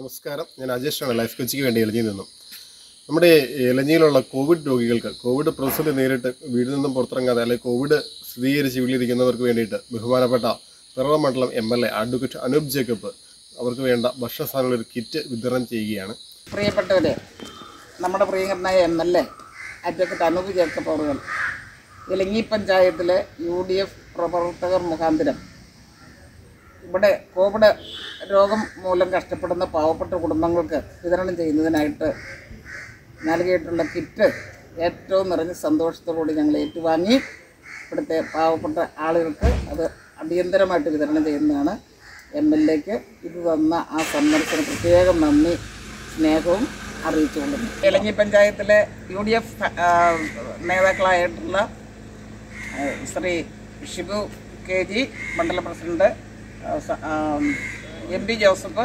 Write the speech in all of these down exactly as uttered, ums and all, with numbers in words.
നമസ്കാരം. ഞാൻ അജേഷാണ്, ലൈഫ് കോച്ചിക്ക് വേണ്ടി എലഞ്ഞിയിൽ നിന്നും. നമ്മുടെ എലഞ്ഞിയിലുള്ള കോവിഡ് രോഗികൾക്ക് കോവിഡ് പ്രതിസന്ധി നേരിട്ട് വീട്ടിൽ നിന്നും പുറത്തിറങ്ങാതെ അല്ലെങ്കിൽ കോവിഡ് സ്ഥിരീകരിച്ച് വീട്ടിലിരിക്കുന്നവർക്ക് വേണ്ടിയിട്ട് ബഹുമാനപ്പെട്ട പിറവം മണ്ഡലം M L A advocate Anoop Jacob അവർക്ക് വേണ്ട ഭക്ഷണ സാധനങ്ങൾ ഒരു കിറ്റ് വിതരണം ചെയ്യുകയാണ്. പ്രിയപ്പെട്ടവരെ, നമ്മുടെ പ്രിയങ്കരനായ M L A advocate Anoop Jacob അവർ എലഞ്ഞി പഞ്ചായത്തിലെ യു ഡി എഫ് പ്രവർത്തകർ മുഖാന്തരം ഇവിടെ കോവിഡ് രോഗം മൂലം കഷ്ടപ്പെടുന്ന പാവപ്പെട്ട കുടുംബങ്ങൾക്ക് വിതരണം ചെയ്യുന്നതിനായിട്ട് നൽകിയിട്ടുള്ള കിറ്റ് ഏറ്റവും നിറഞ്ഞ സന്തോഷത്തോടുകൂടി ഞങ്ങൾ ഏറ്റുവാങ്ങി ഇവിടുത്തെ പാവപ്പെട്ട ആളുകൾക്ക് അത് അടിയന്തരമായിട്ട് വിതരണം ചെയ്യുന്നതാണ്. എം എൽ എക്ക് ഇത് തന്ന ആ സന്ദർശന പ്രത്യേകം നന്ദി സ്നേഹവും അറിയിച്ചുകൊള്ളുന്നു. എലഞ്ഞി പഞ്ചായത്തിലെ യു ഡി എഫ് നേതാക്കളായിട്ടുള്ള ശ്രീ ഷിബു കെ ജി മണ്ഡലം president, M P Joseph,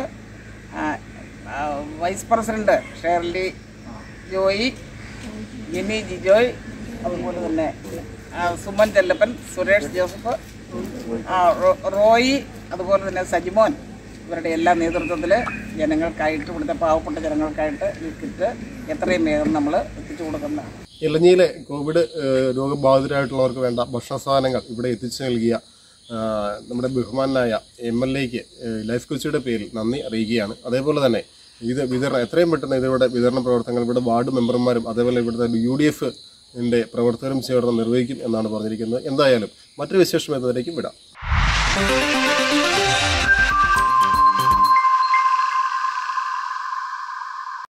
vice president Shirley Joy, Mini Jijoy, അതുപോലെ തന്നെ സുമൻ ചെല്ലപ്പൻ, സുരേഷ് ജോസഫ്, റോയി, അതുപോലെ തന്നെ സജിമോൻ, ഇവരുടെ എല്ലാ നേതൃത്വത്തിൽ ജനങ്ങൾക്കായിട്ട് ഇവിടുത്തെ പാവപ്പെട്ട ജനങ്ങൾക്കായിട്ട് ഈ കിറ്റ് എത്രയും വേഗം നമ്മൾ എത്തിച്ചു കൊടുക്കുന്നതാണ്. എലഞ്ഞിയിലെ കോവിഡ് രോഗബാധിതരായിട്ടുള്ളവർക്ക് വേണ്ട ഭക്ഷണ സാധനങ്ങൾ ഇവിടെ എത്തിച്ചു നൽകിയ നമ്മുടെ ബഹുമാനായ എം എൽ എക്ക് ലൈഫ് കോച്ചിയുടെ പേരിൽ നന്ദി അറിയിക്കുകയാണ്. അതേപോലെ തന്നെ ഇത് വിതരണം എത്രയും പെട്ടെന്ന് ഇതിവിടെ വിതരണ പ്രവർത്തനങ്ങൾ ഇവിടെ വാർഡ് മെമ്പർമാരും അതേപോലെ ഇവിടുത്തെ യു ഡി എഫിൻ്റെ പ്രവർത്തകരും ചേർന്ന് നിർവഹിക്കും എന്നാണ് പറഞ്ഞിരിക്കുന്നത്. എന്തായാലും മറ്റൊരു വിശേഷം എന്നതിലേക്കും വിടാം.